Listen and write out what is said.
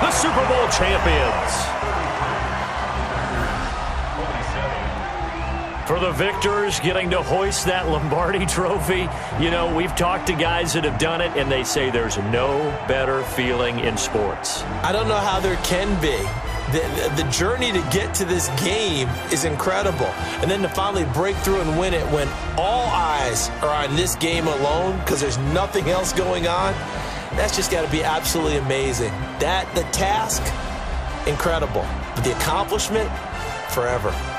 the Super Bowl champions. For the victors, getting to hoist that Lombardi trophy, you know, we've talked to guys that have done it, and they say there's no better feeling in sports. I don't know how there can be. The journey to get to this game is incredible. And then to finally break through and win it when all eyes are on this game alone because there's nothing else going on, that's just got to be absolutely amazing. The task, incredible. But the accomplishment, forever.